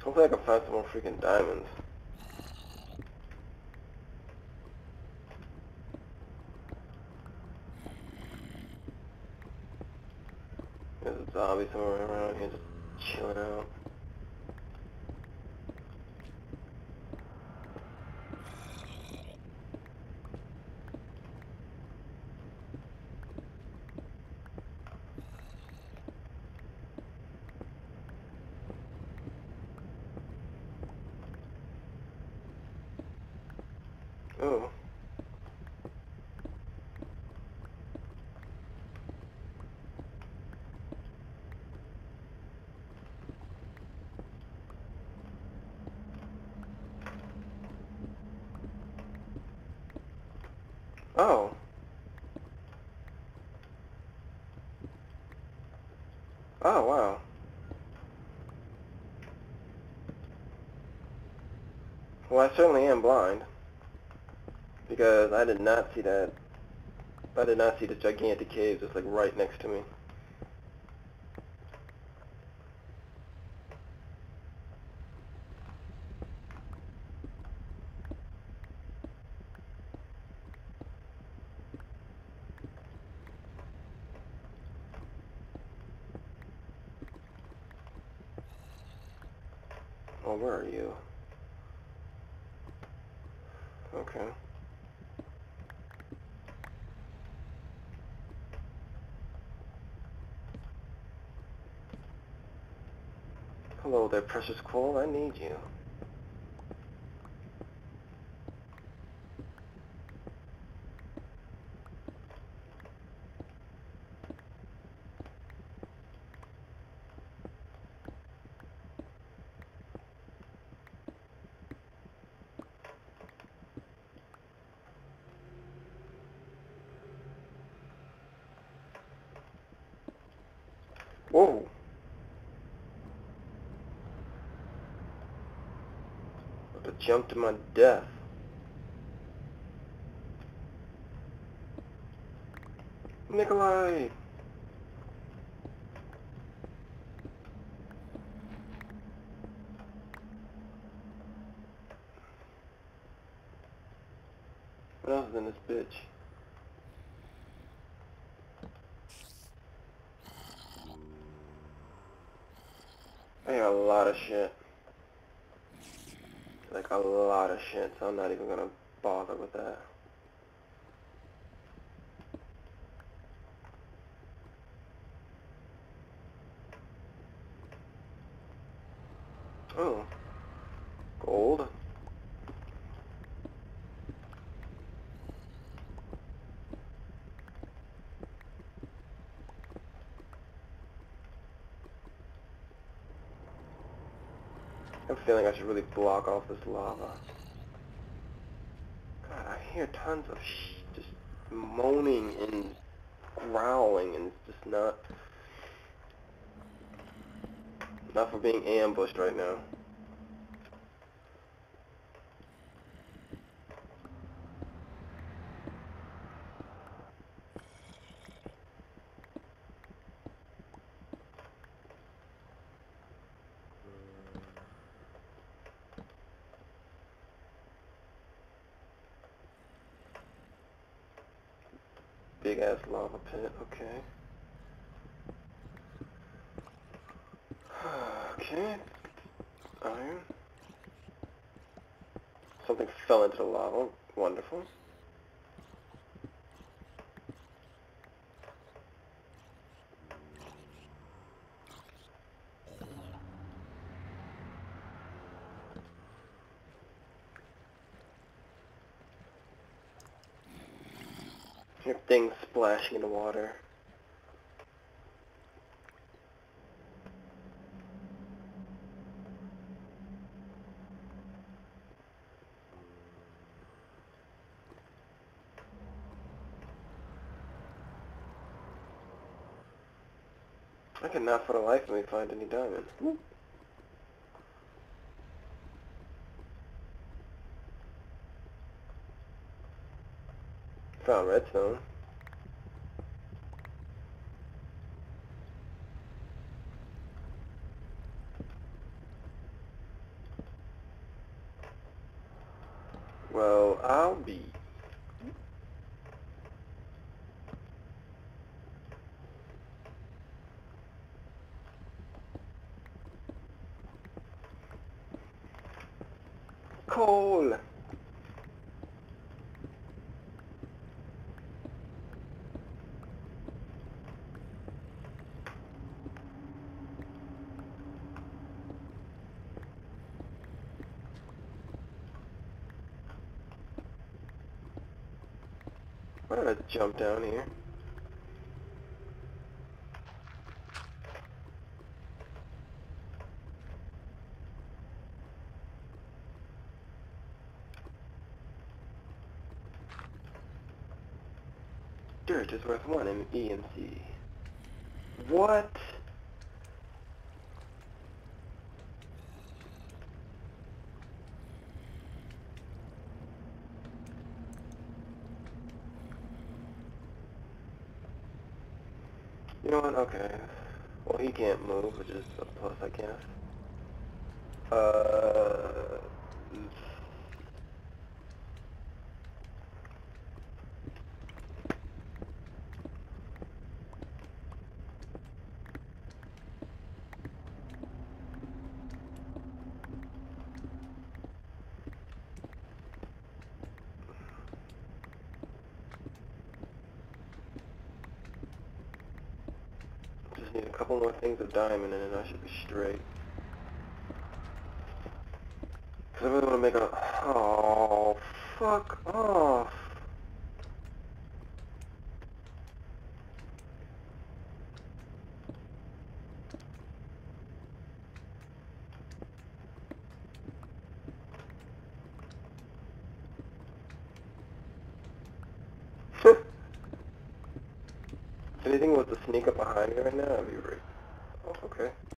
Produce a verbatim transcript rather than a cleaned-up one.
Hopefully I can find some more freaking diamonds. There's a zombie somewhere around here just chilling out. Oh. Oh. Oh, wow. Well, I certainly am blind. Because I did not see that. I did not see this gigantic cave just like right next to me. Oh, where are you? Okay. Hello there, precious coal. I need you. Whoa. I jumped to my death. Nikolai! What else is in this bitch? I hear a lot of shit. Like a lot of shit, so I'm not even gonna bother with that. Oh. Gold. I'm feeling I should really block off this lava. God, I hear tons of sh just moaning and growling, and it's just not not for being ambushed right now. Big ass lava pit, okay. Okay. Iron. Something fell into the lava. Wonderful. Hear things splashing in the water. I cannot for the life of me find any diamonds. Woo. Found redstone. Well, I'll be. Coal! Why did I jump down here? Dirt is worth one in E and C. What? You know what? Okay. Well, he can't move, which is a plus, I guess. Uh... Just need a couple more things of diamond and then I should be straight. Cause I really want to make a... Oh, fuck off. Anything with the sneak up behind me right now, I'd be great. Oh, okay.